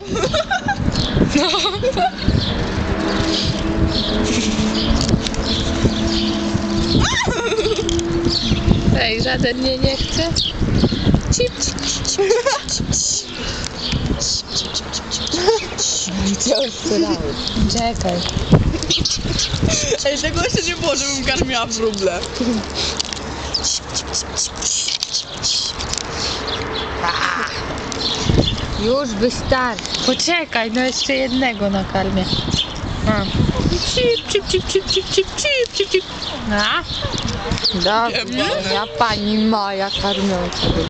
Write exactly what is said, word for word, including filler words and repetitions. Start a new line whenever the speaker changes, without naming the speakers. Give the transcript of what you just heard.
No. Ej, żaden mnie nie chce. Cip, cip, cip, cip, cip. Czekaj.
Ej, tego jeszcze nie było, żebym karmiła wróble.
Już wystarczy. Poczekaj, no jeszcze jednego nakarmię. A. Cip, cip, cip, cip, cip, cip, cip, cip, cip. A? Dobrze, ja pani Maja karmią.